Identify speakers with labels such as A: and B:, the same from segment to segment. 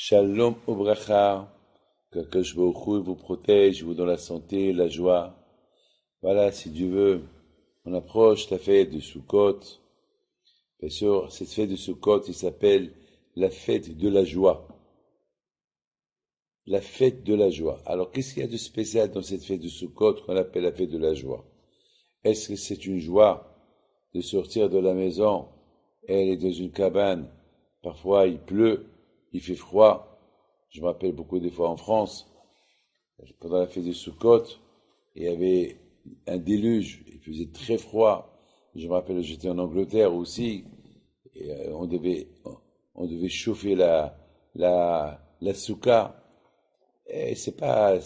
A: Shalom Obracha, qu'Akadosh Baruch Hu vous protège, vous donne la santé, la joie. Voilà, si Dieu veut, on approche la fête de Sukkot. Bien sûr, cette fête de Sukkot, il s'appelle la fête de la joie. La fête de la joie. Alors, qu'est-ce qu'il y a de spécial dans cette fête de Sukkot qu'on appelle la fête de la joie? Est-ce que c'est une joie de sortir de la maison et aller dans une cabane? Parfois, il pleut, il fait froid. Je me rappelle beaucoup des fois en France, pendant la fête de Sukkot, il y avait un déluge, il faisait très froid. Je me rappelle, j'étais en Angleterre aussi, et on devait chauffer la souka. Et c'est pas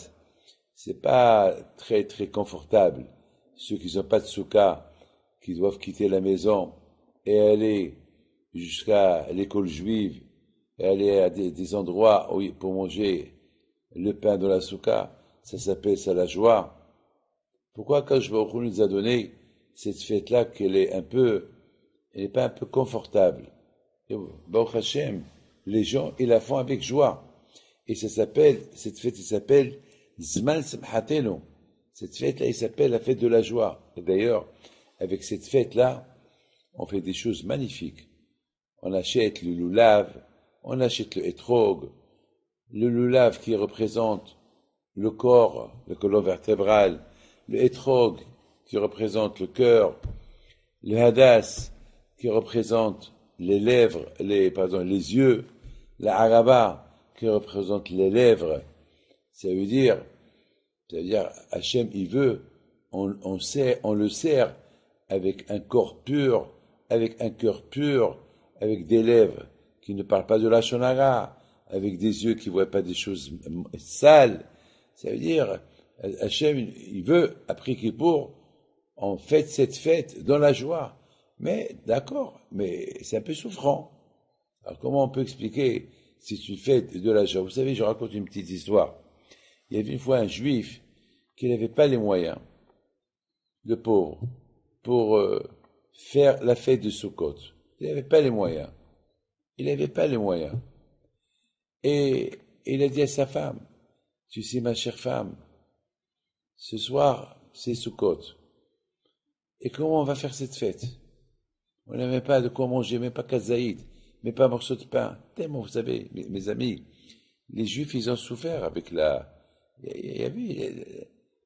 A: très, très confortable. Ceux qui n'ont pas de souka, qui doivent quitter la maison et aller jusqu'à l'école juive, et aller à des endroits pour manger le pain de la souka, ça s'appelle ça la joie. Pourquoi quand je nous a donné cette fête-là elle n'est pas un peu confortable? Et, Baruch Hashem, les gens, ils la font avec joie. Et cette fête, elle s'appelle Zman Simchatenu. Cette fête-là, elle s'appelle la fête de la joie. Et d'ailleurs, avec cette fête-là, on fait des choses magnifiques. On achète le lulav, on achète le etrog, le lulav qui représente le corps, la colonne vertébrale, le etrog qui représente le cœur, le hadas qui représente les lèvres, les yeux, la araba qui représente les lèvres. Ça veut dire Hachem, il veut, on le sert avec un corps pur, avec un cœur pur, avec des lèvres qui ne parlent pas de la shonara, avec des yeux qui ne voient pas des choses sales. Ça veut dire, Hachem, il veut, après Kippour, on fête cette fête dans la joie. Mais, d'accord, mais c'est un peu souffrant. Alors, comment on peut expliquer si c'est une fête de la joie? Vous savez, je raconte une petite histoire. Il y avait une fois un juif qui n'avait pas les moyens, le pauvre, pour faire la fête de Sukkot. Il n'avait pas les moyens. Il n'avait pas les moyens. Et il a dit à sa femme, tu sais, ma chère femme, ce soir, c'est Sukkot. Et comment on va faire cette fête? On n'avait pas de quoi manger, même pas kazaïd, même pas un morceau de pain. Tellement, vous savez, mes amis, les Juifs, ils ont souffert avec il y avait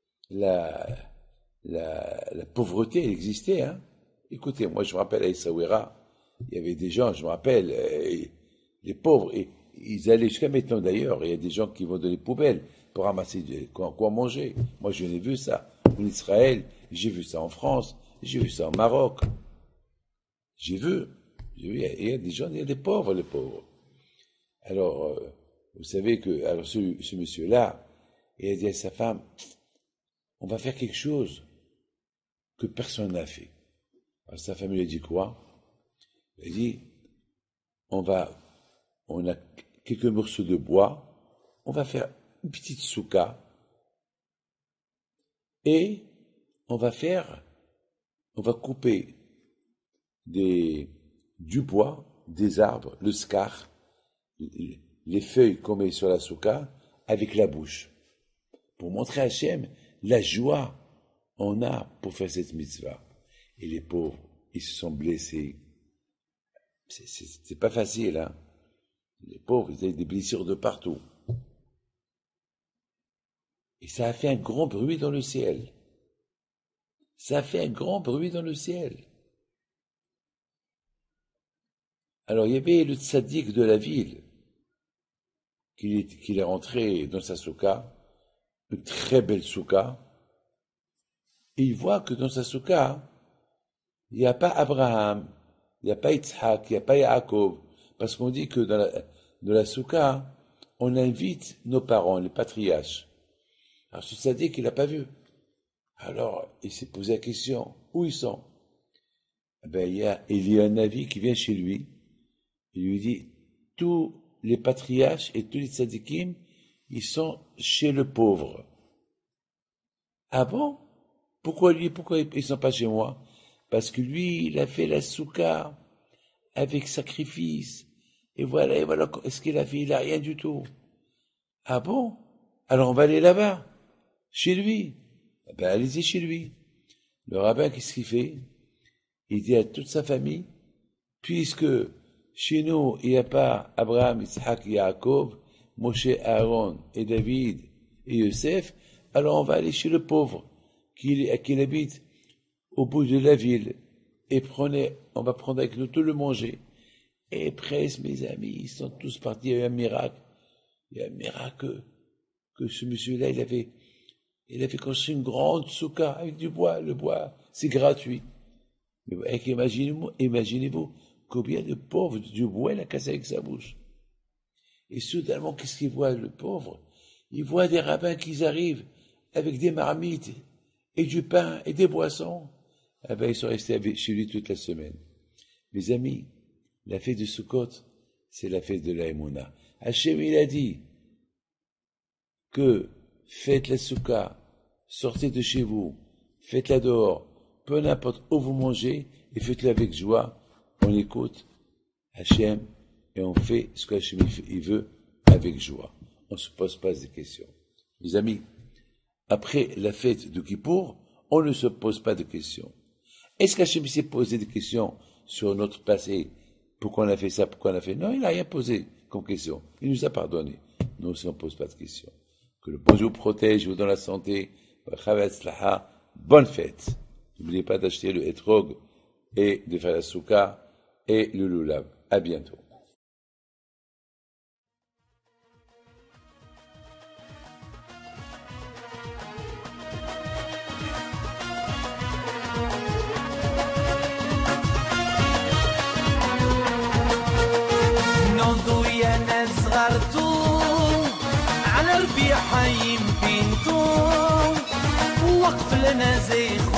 A: la pauvreté, elle existait, hein. Écoutez, moi, je me rappelle à Essaouira, il y avait des gens, je me rappelle, les pauvres, et ils allaient jusqu'à maintenant d'ailleurs, il y a des gens qui vont dans les poubelles pour ramasser quoi manger. Moi, je n'ai vu ça en Israël, j'ai vu ça en France, j'ai vu ça au Maroc. J'ai vu, il y a des gens, il y a des pauvres, les pauvres. Alors, vous savez que, alors ce monsieur-là, il a dit à sa femme, on va faire quelque chose que personne n'a fait. Alors sa femme lui a dit quoi? Elle a dit, on a quelques morceaux de bois, on va faire une petite souka, et on va couper du bois, des arbres, le scar, les feuilles qu'on met sur la souka, avec la bouche, pour montrer à Hachem la joie on a pour faire cette mitzvah. Et les pauvres, ils se sont blessés. C'est pas facile, hein. Les pauvres, ils avaient des blessures de partout. Et ça a fait un grand bruit dans le ciel. Ça a fait un grand bruit dans le ciel. Alors, il y avait le tzaddik de la ville, qu'il est rentré dans sa souka, une très belle souka, et il voit que dans sa souka, il n'y a pas Abraham, il n'y a pas Yitzhak, il n'y a pas Yaakov, parce qu'on dit que dans la souka, on invite nos parents, les patriarches. Alors ce tzaddik, il n'a pas vu. Alors, il s'est posé la question, où ils sont? Il y a un avis qui vient chez lui, il lui dit, tous les patriarches et tous les tzaddikim, ils sont chez le pauvre. Ah bon? Pourquoi ils sont pas chez moi? Parce que lui, il a fait la souka avec sacrifice, Et voilà ce qu'il a fait, il a rien du tout. Ah bon? Alors on va aller là-bas, chez lui. Ben allez-y chez lui. Le rabbin, qu'est-ce qu'il fait? Il dit à toute sa famille, puisque chez nous, il n'y a pas Abraham, Isaac et Yaakov, Moshe, Aaron et David et Yosef, alors on va aller chez le pauvre qui habite au bout de la ville et on va prendre avec nous tout le manger. Et presque, mes amis, ils sont tous partis. Il y a eu un miracle. Il y a un miracle que ce monsieur-là, il avait construit une grande souka avec du bois. Le bois, c'est gratuit. Mais imaginez-vous combien de pauvres du bois il a cassé avec sa bouche. Et soudainement, qu'est-ce qu'il voit, le pauvre? Il voit des rabbins qui arrivent avec des marmites et du pain et des boissons. Eh ben, ils sont restés chez lui toute la semaine. Mes amis, la fête de Sukkot, c'est la fête de la Emouna. Hachem, il a dit que faites la Souka, sortez de chez vous, faites-la dehors, peu n'importe où vous mangez, et faites-le avec joie. On écoute Hachem et on fait ce qu'Hachem il veut avec joie. On ne se pose pas des questions. Mes amis, après la fête de Kippour, on ne se pose pas de questions. Est-ce qu'Hachem s'est posé des questions sur notre passé? Pourquoi on a fait ça? Pourquoi on a fait? Non, il n'a rien posé comme question. Il nous a pardonné. Nous aussi, on ne pose pas de questions. Que le bon Dieu vous protège, vous donne la santé. Bonne fête. N'oubliez pas d'acheter le etrog et de faire la souka et le lulav. À bientôt.
B: على ربيع حيم بنتو وقف لنا زي